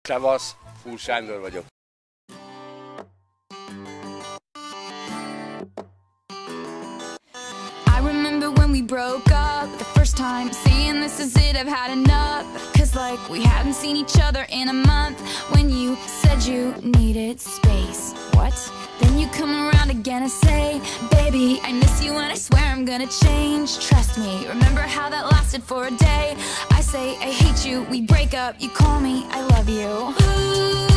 Szevasz, Fúr Sándor vagyok. I remember when we broke up the first time, saying this is it, I've had enough. Cause like we hadn't seen each other in a month. When you said you needed space. What? Then you come around again and say, baby, I miss you and I swear I'm gonna change. Trust me, remember how that lasted for a day. I say I hate you, we break up, you call me, I love you. Ooh.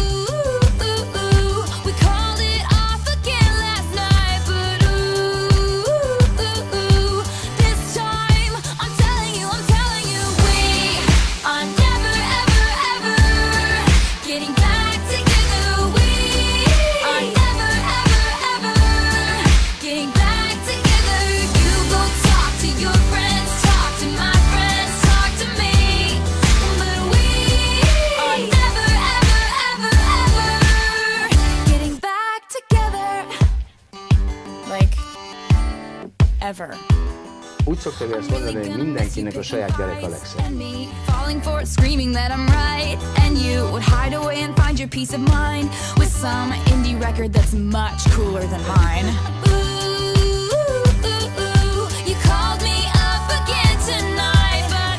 Ever. Úgy szoktam ezt mondani, hogy mindenkinek a saját gyerek a legszebb. Falling for it, screaming that I'm right, and you would hide away and find your peace of mind with some indie record that's much cooler than mine. You called me up again tonight, but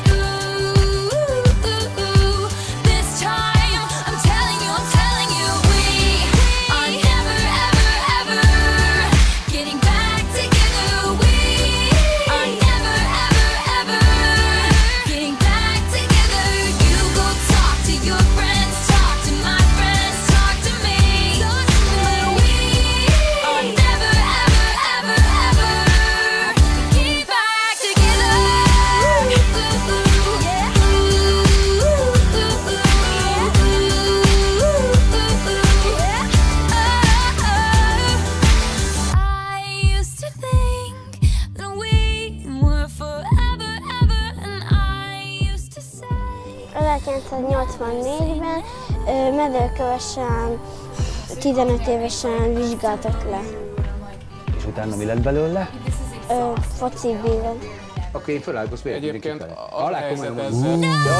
this time I'm telling you, we are never, ever, ever getting back together. ...1984-ben mezőkövesen 15 évesen vizsgáltak le. És utána mi lett belőle? Foci bíró. Akkor én fölállok, miért egyébként alá komolyan mondom.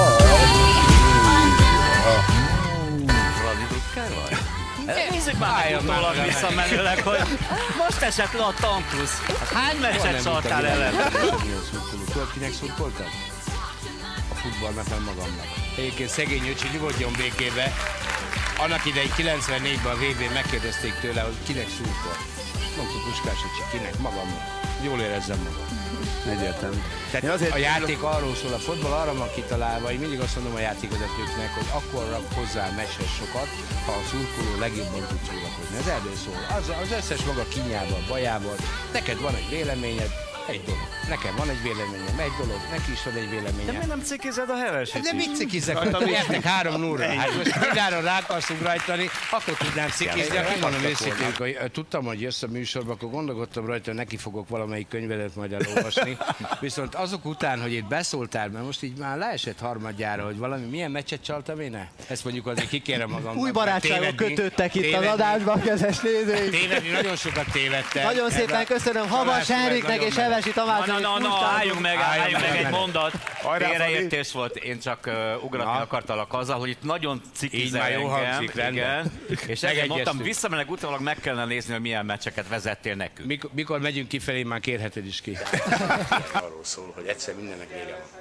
Nézzük már utólag visszamenőleg, hogy most esett le a tankusz. Hány meccset csaltál ellen? Tudod, kinek szurkoltam? A futballnak, nem magamnak. Egyébként szegény öcsi, nyugodjon békébe. Annak idején 94-ben a VB-n megkérdezték tőle, hogy kinek szurkol. Mondta Puskás öcsi, kinek? Magamnak. Jól érezzem magam. Egyértelmű. Tehát azért a játék arról szól, a fotball arra van kitalálva, én mindig azt mondom a játékvezetőknek, hogy akkor rak hozzá meccses sokat, ha a szurkoló legjobban tud szórakozni. Ez erről szól. Az összes maga kínjával, bajával, neked van egy véleményed, egy dolog. Nekem van egy véleményem, egy dolog, neki is van egy véleménye. De miért nem cikized a hevesét? De mit cikizek? Értek 3-0-ra. Hát most mindenről rá akarszunk rajtani, akkor tudnám cikizni. Aki mondom őszintén, hogy tudtam, hogy jössz a műsorba, akkor gondolkodtam rajta, hogy neki fogok valamelyik könyvedet majd elolvasni. Viszont azok után, hogy itt beszóltál, mert most így már leesett harmadjára, hogy valami, milyen meccset csaltam én? Ezt mondjuk azért kikérem magamnak. Új barátságok kötöttek itt az adásban, kedves nézőink. Tévedni, nagyon sokat tévedtem. Nagyon szépen köszönöm Havas Henriknek és Hevesi Tamásnak. Álljunk meg egy mondat. Félreértés volt, én csak ugratni akartalak azzal, hogy itt nagyon cikizel engem. Igen. És ezért mondtam, visszamenőleg utólag meg kellene nézni, hogy milyen meccseket vezettél nekünk. Mikor megyünk kifelé, már kérheted is ki. Arról szól, hogy egyszer mindennek vége van.